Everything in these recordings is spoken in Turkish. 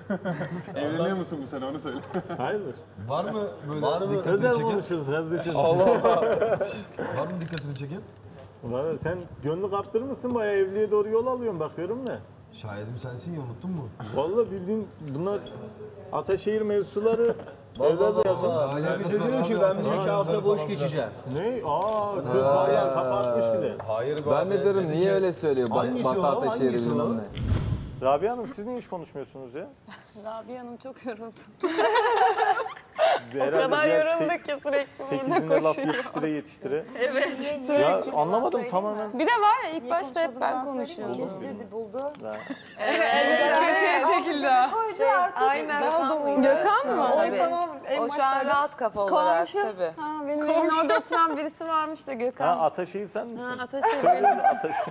Evleniyor musun bu sene onu söyle. Hayırdır? Var mı böyle dikkatini Özel çeken? konuşuyoruz kardeşim. Allah Allah. Var mı dikkatini çeken? Ulan sen gönlü kaptırmışsın bayağı evliliğe doğru yol alıyorsun bakıyorum ne? Şahidim sensin ya, unuttun mu? Vallahi bildiğin bunlar Ataşehir mevzuları evde de yakın. Öyle bize diyor ki ben bir 2 hafta boş geçeceğim. Ne? Aa kız var ya kapatmış bile. Hayır be Ben abi, de diyorum dedi niye ki- öyle söylüyor? Hangisi Batı o? Ataşehir'i Hangisi o? bilmem ne. Rabia Hanım siz niye hiç konuşmuyorsunuz ya? Rabia Hanım çok yoruldu. Herhalde O kadar diğer yorulduk ki sürekli burada Sekizinde laf koşuyor. yetiştire. Evet. Ya anlamadım tamamen. Bir de var ya ilk başta hep ben konuşuyordum. Kestirdi, buldu. Köşeye çekildi. Koydu artık. Aynen. Daha da Gökhan mı? Tabii. Tamam. O şu an rahat kafa olarak Komşu. tabii. Ha, benim evin orada oturan birisi varmış da Ha Gökhan. Ataşehir sen misin? Ataşehir. Söyle Ataşehir.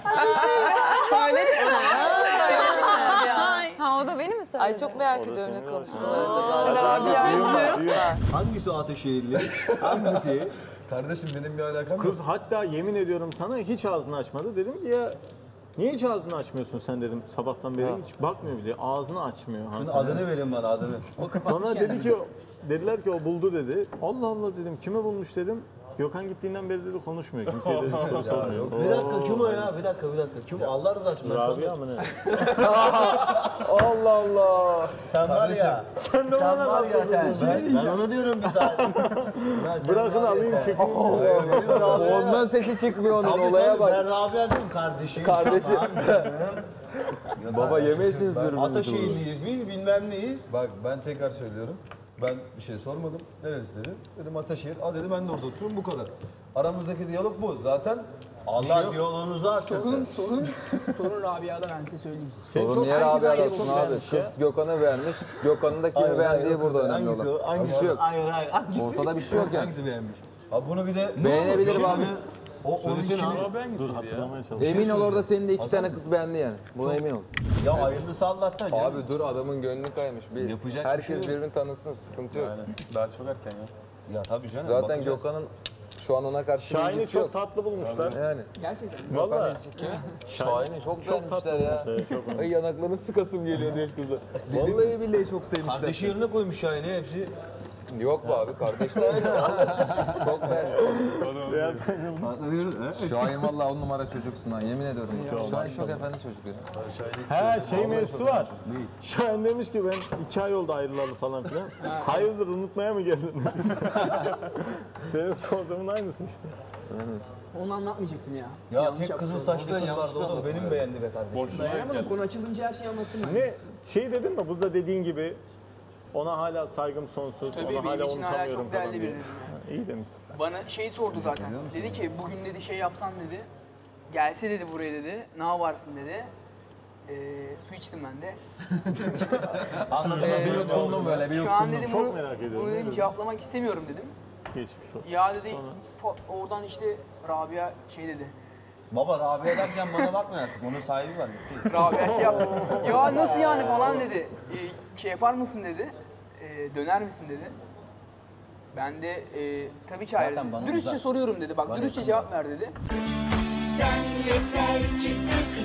Ha o da beni mi söyledi? Ay çok merak O da ediyorum seni ne var. konuştular acaba. Rabia Hangisi o Ataşehirli? Hangisi? Kardeşim benim bir alakam Kız yok. hatta yemin ediyorum sana hiç ağzını açmadı. Dedim ki ya niye hiç ağzını açmıyorsun sen dedim sabahtan beri hiç bakmıyor bile ağzını açmıyor. Şunun adını verin bana, adını. Sonra dedi ki dediler ki o buldu dedi. Allah Allah dedim kime bulmuş dedim. Gökhan gittiğinden beri dedi konuşmuyor. Kimseye dedi soru sormuyor. Bir dakika kim o ya? Bir dakika. Kim? Allah rızası için ben şu Rabia anda... mı ne? Allah Allah. Sen var ya. Sen de Sen ona var ya sen. Ben ona diyorum bir saat. Bırakın alayım çekin. Ondan sesi çıkmıyor onun Tabii, olaya tabii, bak. ben Rabia diyorum kardeşim. Kardeşim. Ya Baba yemezsiniz ben birbirinizi. Ataşehirliyiz biz, bilmem neyiz. Bak ben tekrar söylüyorum. Ben bir şey sormadım. Neresi dedi? Dedim Ataşehir. Aa dedi ben de orada oturuyorum, bu kadar. Aramızdaki diyalog bu. Zaten Allah diyaloğunuzu artırsın. Sorun Rabia'da, ben size söyleyeyim. Sorun niye Rabia'da olsun abi? Kız Gökhan'ı beğenmiş. Gökhan'ın da kimi beğendiği burada önemli Hangisi olan. o? Hangisi Bir şey o? yok. Hayır. Hangisi? Ortada bir şey yok yani. Hangisi beğenmiş? ha bunu bir de Beğenebilirim abi. O Söylesene onunkini. Dur hatırlamaya çalışıyorum. Emin ol orada senin de 2 tane kız beğendi yani. Buna emin ol. Ya hayırlısı Allah'tan. canım. Abi dur adamın gönlü kaymış. Bir Yapacak bir herkes şey yok. birbirini tanısın, sıkıntı yok. Daha çok erken ya. Ya tabii canım. Zaten bakacağız. Gökhan'ın şu an ona karşı bir Şahin'i ilgisi çok yok. tatlı bulmuşlar. Yani. Gerçekten. Vallahi. Şahin'i çok Çok beğenmişler tatlı ya. bulmuşlar. Çok Ay yanaklarını sıkasım geliyor diyor kızlar. Vallahi billahi çok sevmişler. Kardeşi yerine koymuş Şahin'i hepsi. Yok be abi kardeşler. Çok beğendim. Anlamıyorum. Şahin vallahi 10 numara çocuksun ha yemin ediyorum. Şahin çok efendi çocuk ya. Ha şey mevzusu var. Şahin demiş ki ben 2 ay oldu ayrılalı falan filan. Hayırdır unutmaya mı geldin demiş. Benim sorduğumun aynısı işte. Onu anlatmayacaktım ya. Ya Yanlış tek yaptım. kızıl saçlı kız vardı, o da benim beğendi be kardeşim. Dayanamadım, konu açılınca her şeyi anlattım ben. Ne şey dedin mi burada dediğin gibi ona hala saygım sonsuz, Tabii, ona benim hala için hala unutamıyorum çok falan değerli diye. biri dedim Ha, İyi demişsin. Bana şey sordu zaten. Dedi ki bugün dedi şey yapsan dedi. Gelse dedi buraya dedi. Ne yaparsın dedi. Su içtim ben de. Yutundum böyle bir Şu an dedim Çok bunu, merak ediyorum. bunu dedim, cevaplamak istemiyorum dedim. Geçmiş olsun. Ya dedi oradan işte Rabia şey dedi. Baba Rabia derken bana bakma artık, onun sahibi var. Bitti. Rabia şey yaptı. Ya nasıl yani falan dedi. Şey yapar mısın dedi. Döner misin dedi. Ben de tabii ki hayır Zaten dedim. bana Dürüstçe uzak. soruyorum dedi. Bak Bana dürüstçe yakın cevap ver dedi. Sen yeter ki sakın